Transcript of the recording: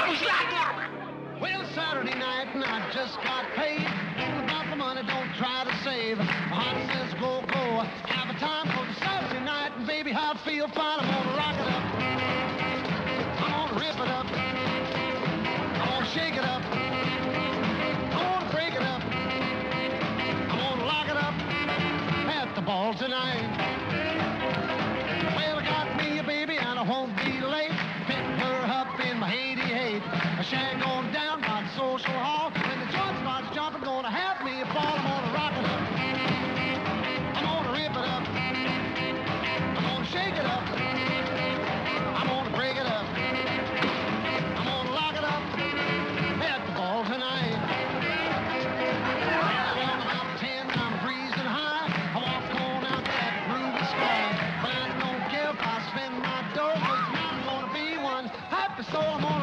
Well, Saturday night and I just got paid. About the money, don't try to save. My heart says go, go. Have a time for the Saturday night. And baby, I feel fine. I'm gonna rock it up. I'm gonna rip it up. I'm gonna shake it up. I'm gonna break it up. I'm gonna lock it up at the ball tonight. Well, I got me a baby and I won't be late. Picking her up in my 88. A shag on down by the social hall. When the joint starts jumping, gonna have me a ball. I'm gonna rock it up. I'm gonna rip it up. I'm gonna shake it up. I'm gonna break it up. I'm gonna lock it up at the ball tonight. Well, about 10, I'm breezing high. I walk on out that groovy sky. But I don't care if I spend my dough, 'cause I'm gonna be one happy soul. I'm gonna